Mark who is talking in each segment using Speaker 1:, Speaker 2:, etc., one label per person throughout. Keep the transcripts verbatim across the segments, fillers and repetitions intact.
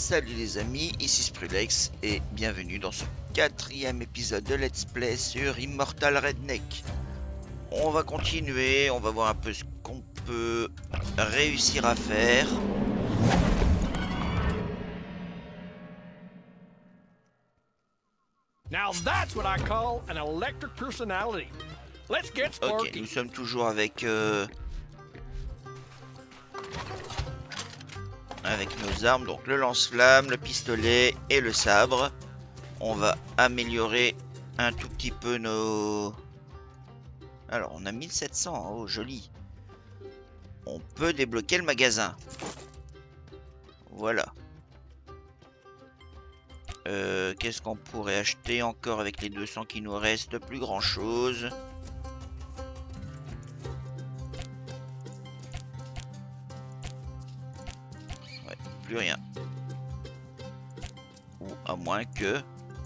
Speaker 1: Salut les amis, ici Sprulex et bienvenue dans ce quatrième épisode de Let's Play sur Immortal Redneck. On va continuer, on va voir un peu ce qu'on peut réussir à faire.
Speaker 2: Now that's what I call an electric personality. Let's get
Speaker 1: Ok,
Speaker 2: sparky.
Speaker 1: nous sommes toujours avec euh, avec nos armes, donc le lance-flamme, le pistolet et le sabre. On va améliorer un tout petit peu nos... Alors, on a mille sept cents, oh joli. On peut débloquer le magasin. Voilà. Euh, Qu'est-ce qu'on pourrait acheter encore avec les deux cents qui nous restent? Plus grand chose. Ouais, plus rien. Ou à moins que...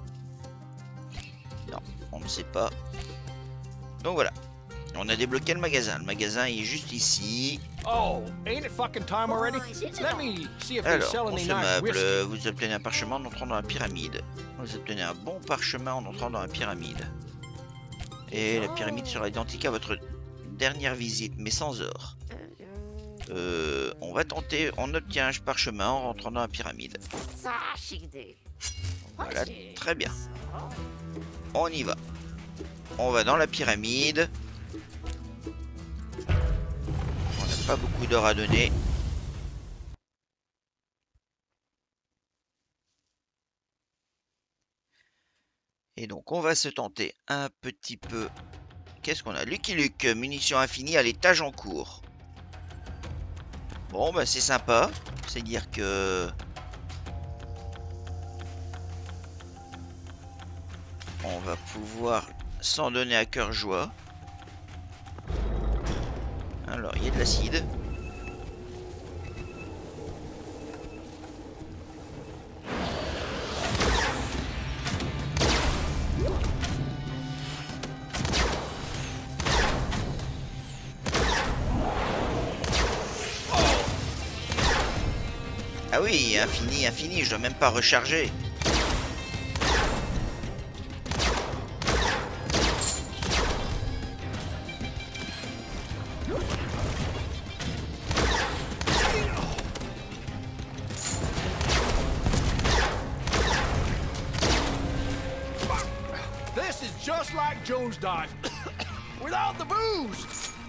Speaker 1: Non, on ne sait pas. Donc voilà. On a débloqué le magasin. Le magasin est juste ici.
Speaker 2: Oh, ain't it fucking time already? Let me see if they
Speaker 1: Alors,
Speaker 2: sell any nice
Speaker 1: consommable,
Speaker 2: whiskey.
Speaker 1: vous obtenez un parchemin en entrant dans la pyramide. Vous obtenez un bon parchemin en entrant dans la pyramide. Et la pyramide sera identique à votre dernière visite, mais sans or. Euh, on va tenter, on obtient un parchemin en rentrant dans la pyramide. Voilà, très bien. On y va. On va dans la pyramide. On n'a pas beaucoup d'or à donner. Et donc on va se tenter un petit peu. Qu'est-ce qu'on a? Lucky Luke, munitions infinies à l'étage en cours. Bon bah c'est sympa. C'est dire que... on va pouvoir s'en donner à cœur joie. Alors il y a de l'acide. Ah oui, infini, infini, je dois même pas recharger.
Speaker 2: This is just like Jones dive. Without the booze.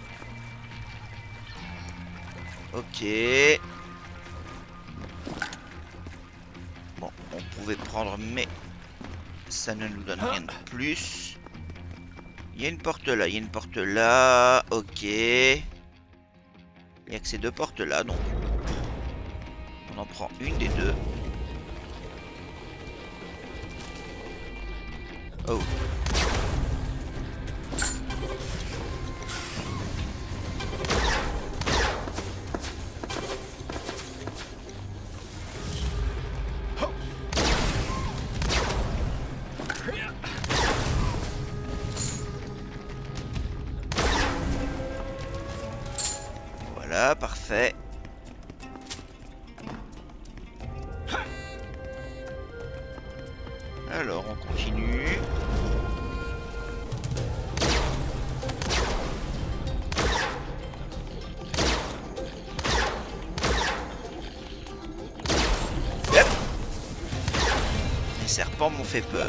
Speaker 1: Ok. Bon, on pouvait prendre, mais ça ne nous donne rien de plus. Il y a une porte là, il y a une porte là. Ok. Il n'y a que ces deux portes là, donc on en prend une des deux. Oh. Voilà, parfait. Alors, on continue. Yep. Les serpents m'ont fait peur.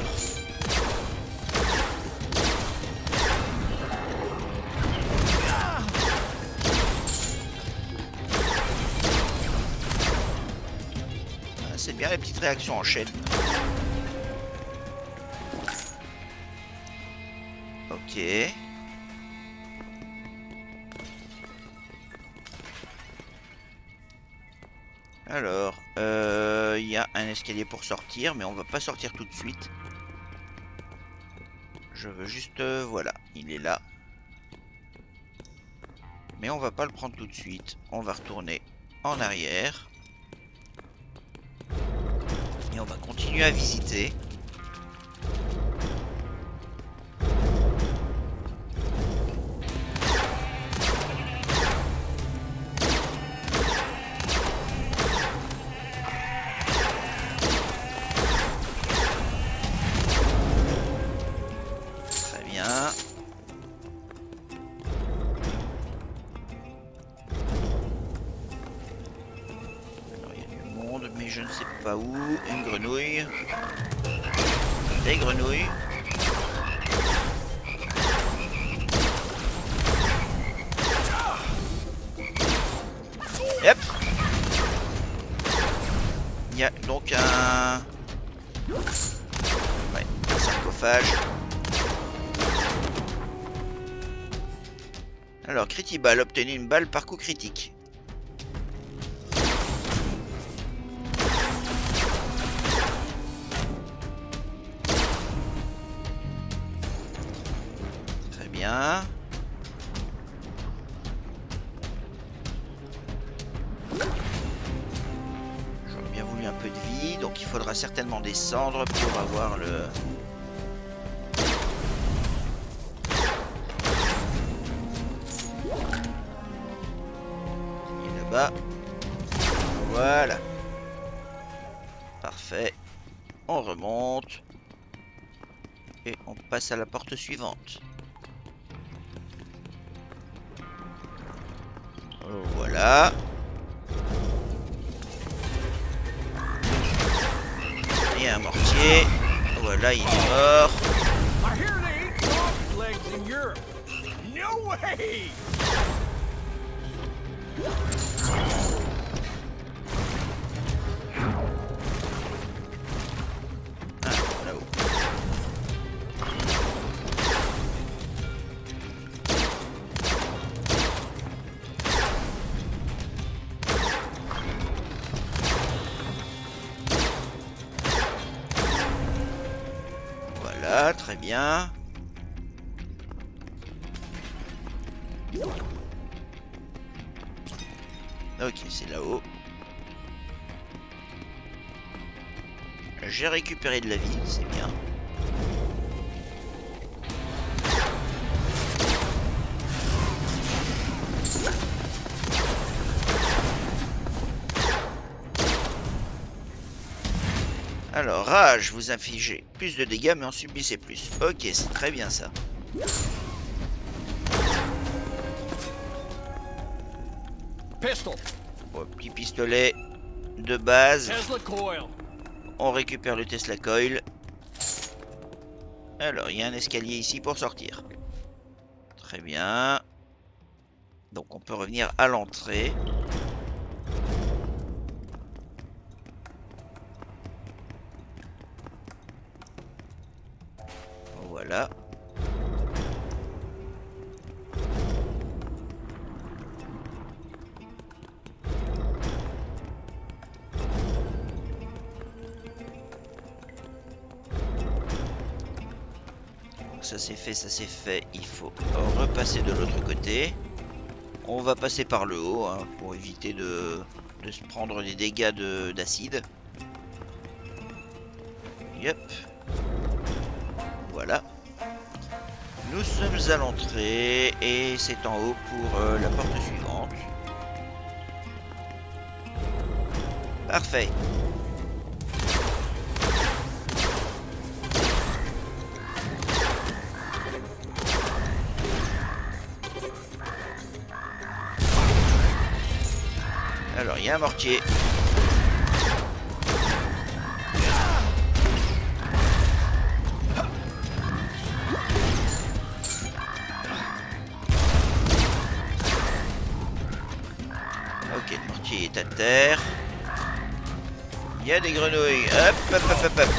Speaker 1: C'est bien les petites réactions en chaîne. Ok. Alors, euh, il y a un escalier pour sortir, mais on va pas sortir tout de suite. Je veux juste, euh, voilà, il est là. Mais on va pas le prendre tout de suite. On va retourner en arrière. Et on va continuer à visiter. monde, mais je ne sais pas où. Une grenouille. Des grenouilles. Yep. Il y a donc un... Ouais, un sarcophage. Alors, Critiball, obtenez une balle par coup critique. Très bien. J'aurais bien voulu un peu de vie, donc il faudra certainement descendre pour avoir le... Et là-bas. Voilà. Parfait. On remonte. Et on passe à la porte suivante. Voilà. Et un mortier. Voilà, il est mort.
Speaker 2: I hear they eat dog's legs in Europe. No way!
Speaker 1: Ah, là-haut. Voilà, très bien. Ok, c'est là-haut. J'ai récupéré de la vie, c'est bien. Alors, rage, vous infligez plus de dégâts, mais en subissez plus. Ok, c'est très bien ça.
Speaker 2: Pistol.
Speaker 1: Bon, petit pistolet de base.
Speaker 2: Tesla coil.
Speaker 1: On récupère le Tesla Coil. Alors, il y a un escalier ici pour sortir. Très bien. Donc, on peut revenir à l'entrée. Voilà. Donc ça c'est fait, ça c'est fait. Il faut repasser de l'autre côté. On va passer par le haut hein, pour éviter de, de se prendre des dégâts de- d'acide. Yep. Voilà. Nous sommes à l'entrée et c'est en haut pour euh, la porte suivante. Parfait. Alors, il y a un mortier. Ok, le mortier est à terre. Il y a des grenouilles. Hop, hop, hop, hop, hop.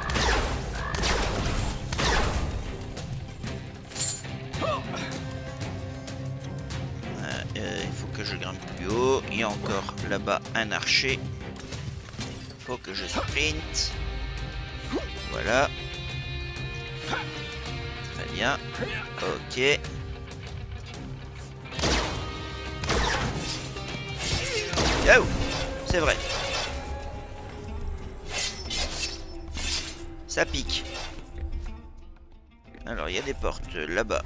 Speaker 1: Euh, euh, il faut que je grimpe plus haut. Il y a encore là-bas un archer. Il faut que je sprint. Voilà. Très bien. Ok. Oh, c'est vrai. Ça pique. Alors, il y a des portes là-bas.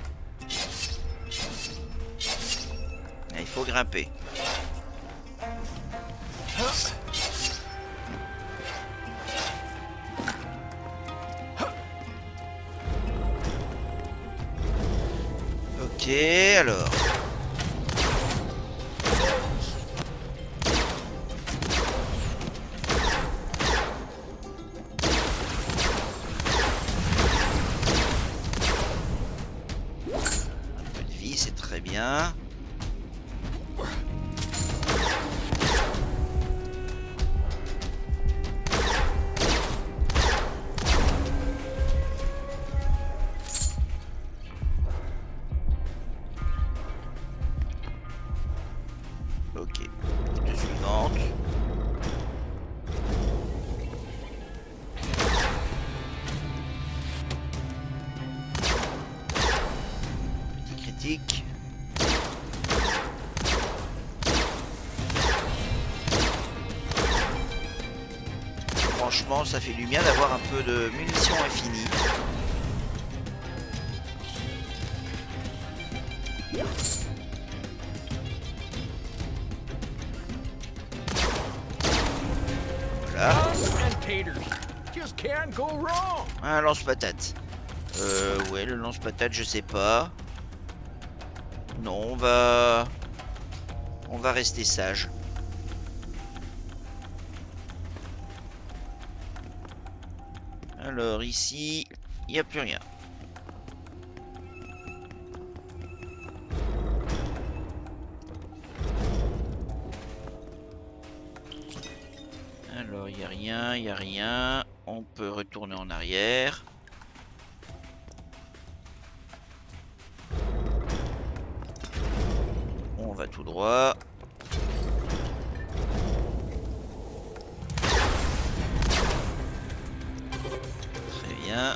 Speaker 1: Il faut grimper. Ok, alors. bien. Ok, porte suivante. Petit critique. Franchement, ça fait du bien d'avoir un peu de munitions infinies. Voilà. Un lance-patate. Euh, ouais, le lance-patate, je sais pas. Non, on va... On va rester sage. Alors ici, il n'y a plus rien. Alors il n'y a rien, il n'y a rien. On peut retourner en arrière. On va tout droit. Très bien.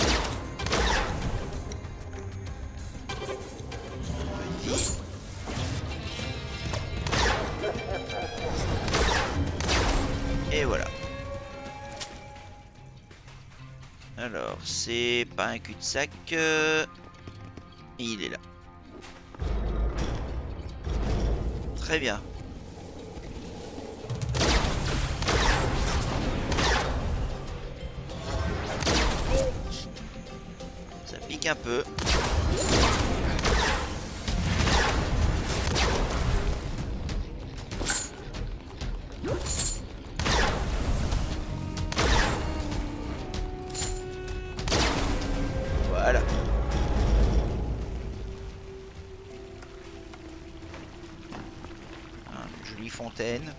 Speaker 1: Vas-y. Et voilà. Alors, c'est pas un cul-de-sac. Euh... Il est là. Très bien. Ça pique un peu. Voilà. Une jolie fontaine.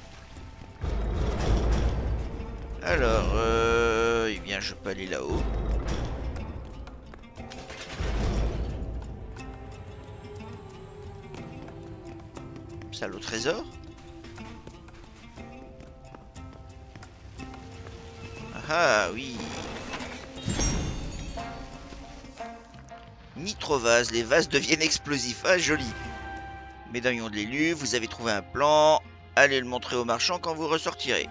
Speaker 1: Alors, euh, eh bien, je peux aller là-haut. Salle au trésor. Ah oui. Nitrovase, les vases deviennent explosifs. Ah, joli. Médaillon de l'élu, vous avez trouvé un plan. Allez le montrer aux marchands quand vous ressortirez.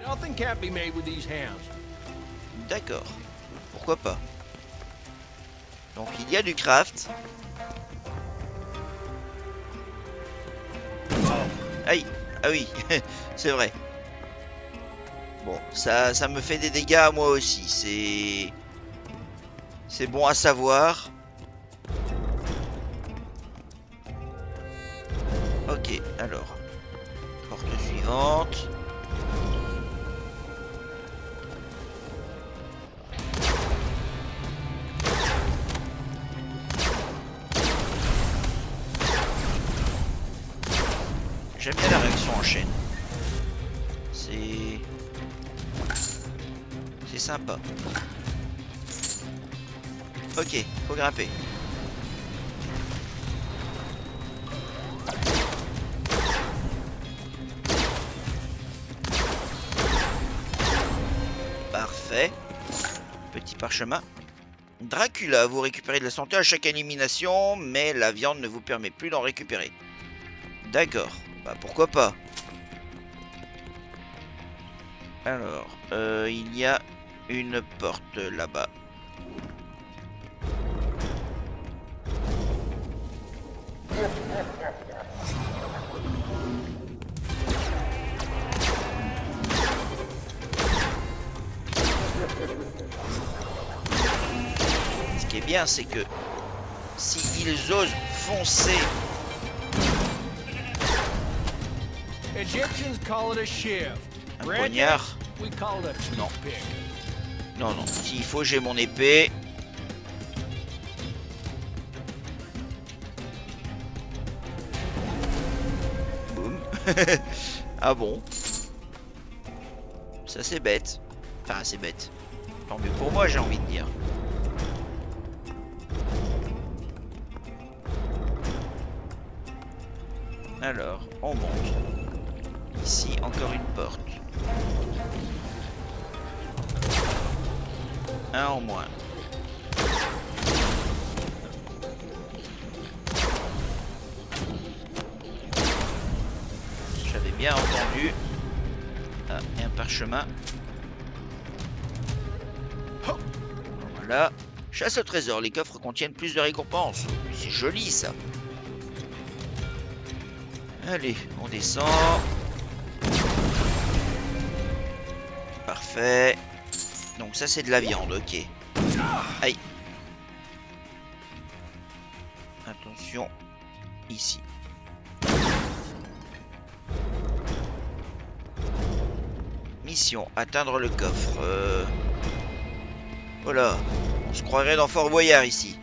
Speaker 1: D'accord. Pourquoi pas. Donc il y a du craft. Aïe. Ah oui, c'est vrai. Bon, ça, ça me fait des dégâts à moi aussi. C'est... C'est bon à savoir. Ok, alors. Porte suivante. J'aime bien la réaction en chaîne. C'est... C'est sympa. Ok, faut grimper. Parfait. Petit parchemin. Dracula, vous récupérez de la santé à chaque élimination, mais la viande ne vous permet plus d'en récupérer. D'accord. Bah pourquoi pas. Alors, euh, il y a une porte là-bas. Ce qui est bien, c'est que si ils osent foncer... Un poignard. Non. Non, non. S'il faut, j'ai mon épée. Ah bon? Ça c'est bête. Enfin c'est bête. Tant mieux pour moi j'ai envie de dire. Alors, on monte. Ici encore une porte. Un en moins. J'avais bien entendu. Ah, et un parchemin. Voilà. Chasse au trésor. Les coffres contiennent plus de récompenses. C'est joli ça. Allez, on descend. Parfait. Donc ça c'est de la viande, ok. Aïe. Attention. Ici. Mission, atteindre le coffre. Euh... Voilà. On se croirait dans Fort Boyard ici.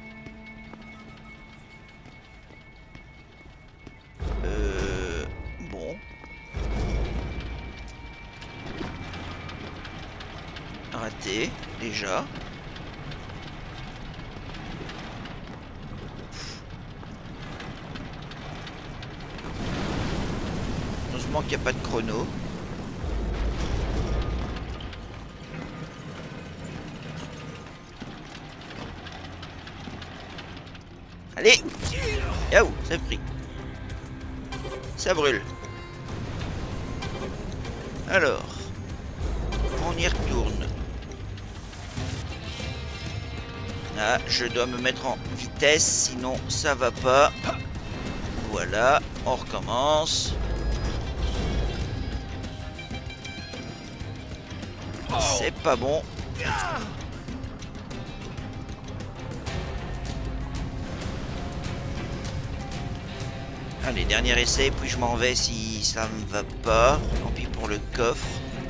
Speaker 1: Euh... Bon. Raté, déjà. Heureusement qu'il n'y a pas de chrono. Allez! Yaou, ça pris. Ça brûle. Alors, on y retourne. Ah, je dois me mettre en vitesse, sinon ça va pas. Voilà, on recommence. C'est pas bon. Allez, dernier essai, puis je m'en vais si ça ne va pas. Tant pis pour le coffre.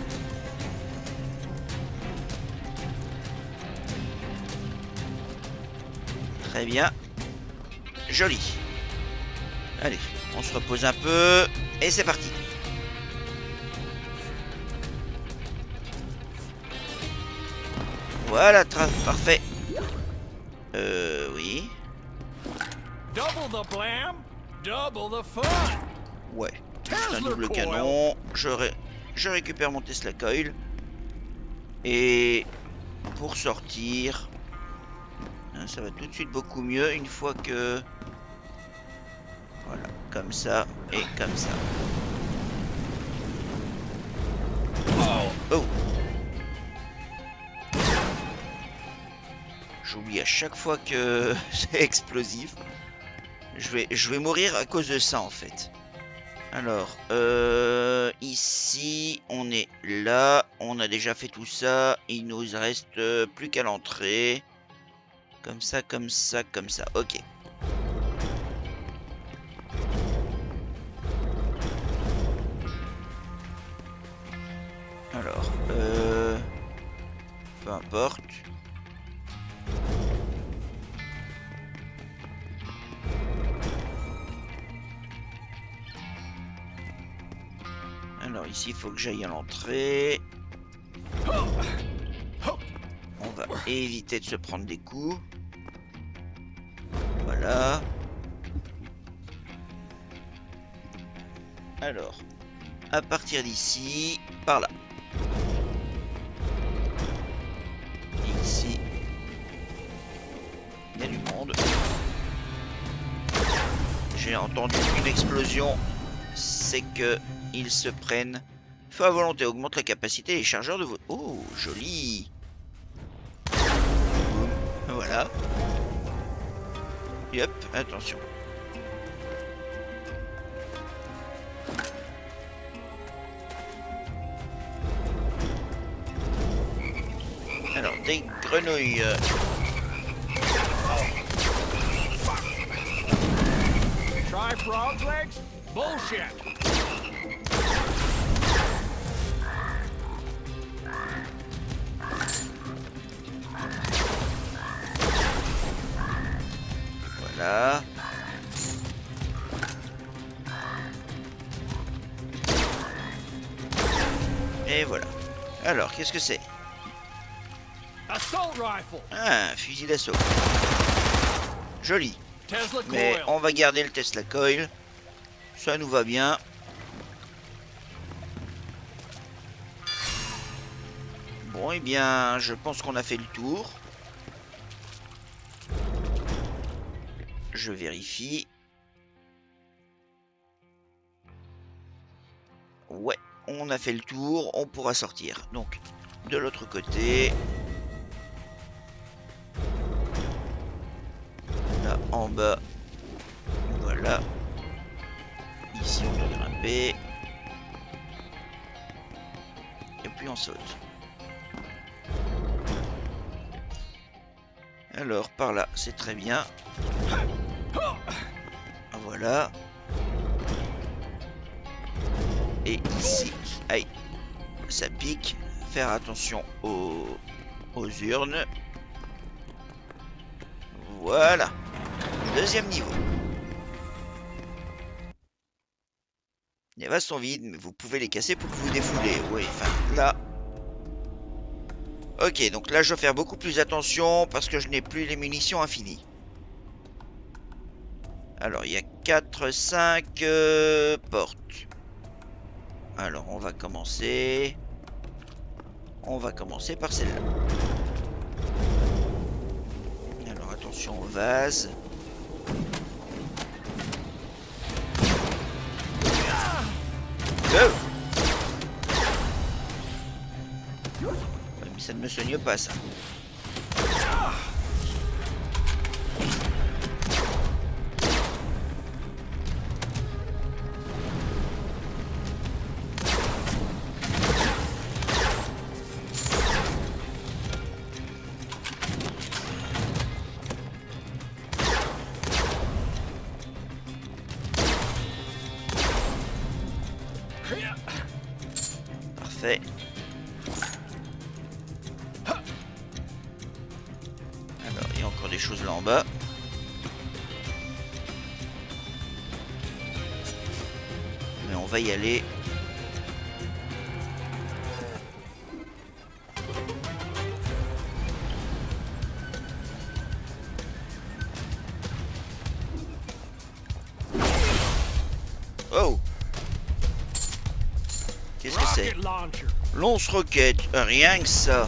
Speaker 1: Très bien. Joli. Allez, on se repose un peu. Et c'est parti. Voilà, parfait. Euh, oui.
Speaker 2: Double the blam, double the fun.
Speaker 1: Ouais. C'est un double canon. Je, ré... je récupère mon Tesla Coil. Et pour sortir, ça va tout de suite beaucoup mieux une fois que... Voilà, comme ça et comme ça. Oh! J'oublie à chaque fois que c'est explosif. Je vais, je vais mourir à cause de ça en fait. Alors, euh, ici, on est là. On a déjà fait tout ça. Il nous reste plus qu'à l'entrée. Comme ça, comme ça, comme ça. Ok. Alors, euh, peu importe. Alors ici, il faut que j'aille à l'entrée. On va éviter de se prendre des coups. Voilà. Alors, à partir d'ici, par là. Ici, il y a du monde. J'ai entendu une explosion. C'est que ils se prennent. Feu à volonté augmente la capacité des chargeurs de vos... Oh, joli. Voilà. Et hop, attention. Alors, des grenouilles.
Speaker 2: Try frog legs? Bullshit.
Speaker 1: Voilà. Et voilà. Alors, qu'est-ce que c'est?
Speaker 2: Assault rifle.
Speaker 1: Ah, un fusil d'assaut. Joli.
Speaker 2: Tesla
Speaker 1: Mais
Speaker 2: coil.
Speaker 1: on va garder le Tesla Coil. Ça nous va bien. Bon, eh bien, je pense qu'on a fait le tour. Je vérifie. Ouais, on a fait le tour. On pourra sortir. Donc, de l'autre côté. Là, en bas. Voilà. Ici, on doit grimper. Et puis, on saute. Alors, par là, c'est très bien. Voilà. Et ici, aïe, ça pique. Faire attention aux, aux urnes. Voilà. Deuxième niveau. Les vases sont vides, mais vous pouvez les casser pour vous défouler. Oui, enfin, là... Ok, donc là, je dois faire beaucoup plus attention parce que je n'ai plus les munitions infinies. Alors, il y a quatre, cinq euh, portes. Alors, on va commencer... On va commencer par celle-là. Alors, attention au vase. Go! Ouais, mais ça ne me soigne pas, ça. Parfait. Alors, il y a encore des choses là en bas. Mais on va y aller. Oh! Qu'est-ce que c'est?
Speaker 2: Rocket launcher.
Speaker 1: Lance-roquette, rien que ça.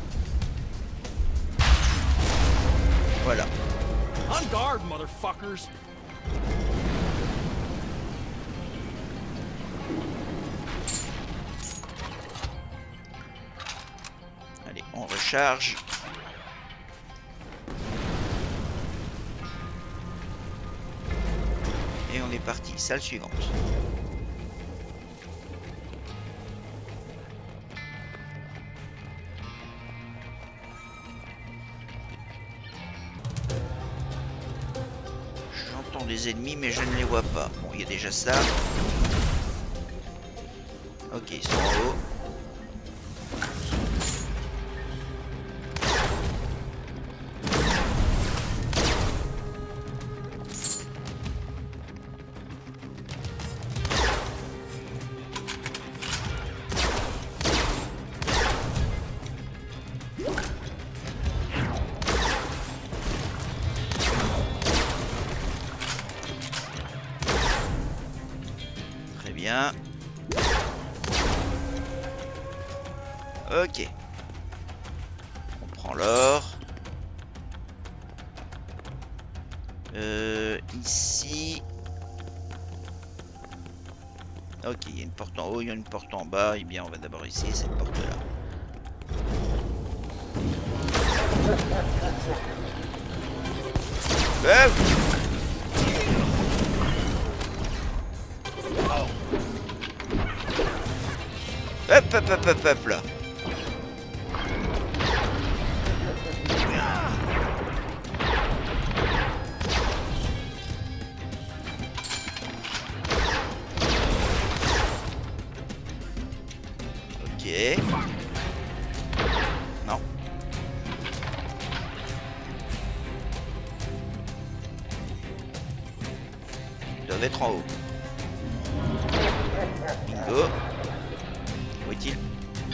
Speaker 1: Voilà.
Speaker 2: On guard, motherfuckers.
Speaker 1: Allez, on recharge. Et on est parti. Salle suivante. J'entends des ennemis, mais je ne les vois pas. Bon, il y a déjà ça. Ok, ils sont en haut. Très bien. Ok. On prend l'or. Euh, ici. Ok, il y a une porte en haut, il y a une porte en bas. Eh bien, on va d'abord essayer cette porte-là. Euh Hop, hop, hop, hop, hop, là. Ok. Non. Ils doivent être en haut. Bingo. Où est-il?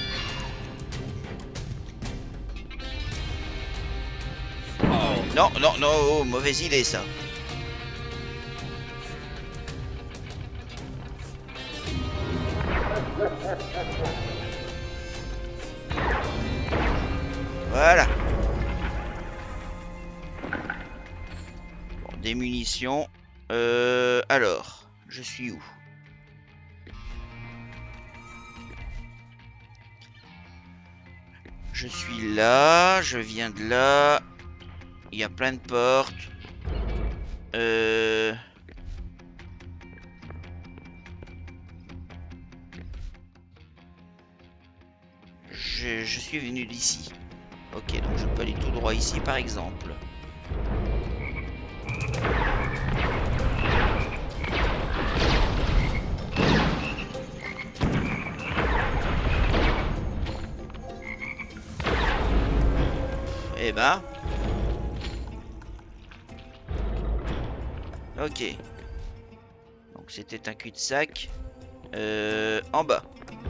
Speaker 1: Non, non, non, oh, mauvaise idée ça. Voilà. Bon, des munitions. Euh, alors, je suis où? Je suis là, je viens de là. Il y a plein de portes. Euh... Je, je suis venu d'ici. Ok, donc je peux aller tout droit ici par exemple. Eh ben. Ok. Donc c'était un cul-de-sac. Euh, en bas.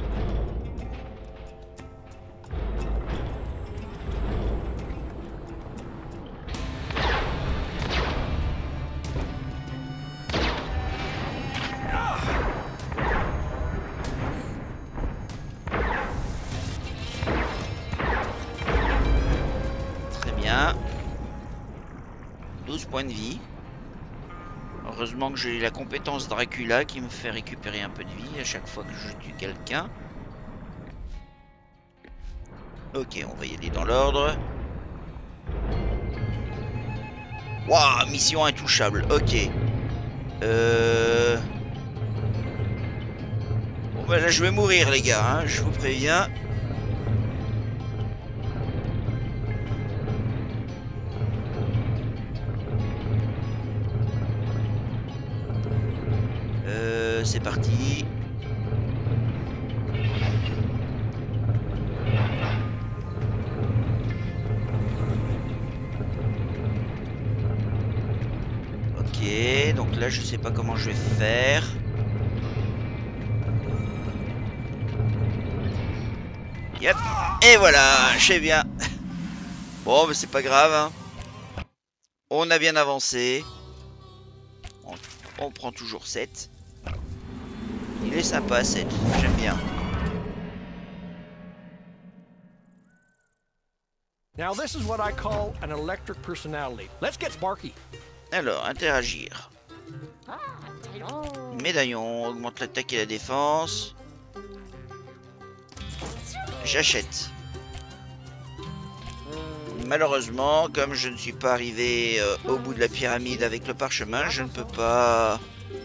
Speaker 1: douze points de vie. Heureusement que j'ai la compétence Dracula qui me fait récupérer un peu de vie à chaque fois que je tue quelqu'un. Ok, on va y aller dans l'ordre. Waouh, mission intouchable. Ok. Euh... Bon bah là je vais mourir les gars, hein, je vous préviens. Euh, c'est parti. Ok, donc là je sais pas comment je vais faire. Yep. Et voilà, je sais bien. Bon, mais c'est pas grave. Hein. On a bien avancé. On, on prend toujours sept. Il est sympa sept, j'aime bien.
Speaker 2: Now this is what I call an electric personality. Let's get sparky.
Speaker 1: Alors, interagir. Médaillon, augmente l'attaque et la défense. J'achète. Malheureusement, comme je ne suis pas arrivé euh, au bout de la pyramide avec le parchemin, je ne peux pas...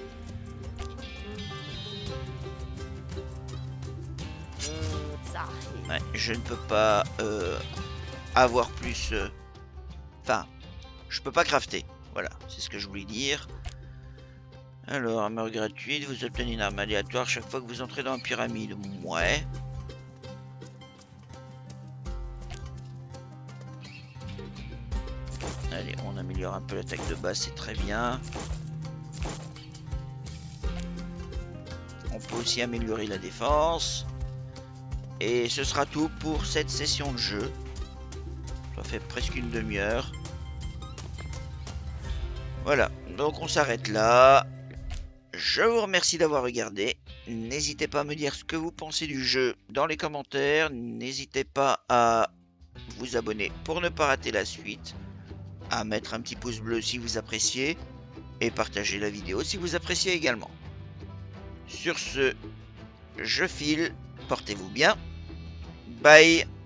Speaker 1: Ouais, je ne peux pas euh, avoir plus... Euh... Enfin, je peux pas crafter. Voilà, c'est ce que je voulais dire. Alors, armure gratuite, vous obtenez une arme aléatoire chaque fois que vous entrez dans la pyramide. Ouais. Allez, on améliore un peu l'attaque de base, c'est très bien. On peut aussi améliorer la défense. Et ce sera tout pour cette session de jeu. Ça fait presque une demi-heure. Voilà, donc on s'arrête là. Je vous remercie d'avoir regardé. N'hésitez pas à me dire ce que vous pensez du jeu dans les commentaires. N'hésitez pas à vous abonner pour ne pas rater la suite. À mettre un petit pouce bleu si vous appréciez. Et partager la vidéo si vous appréciez également. Sur ce, je file. Portez-vous bien. Bye.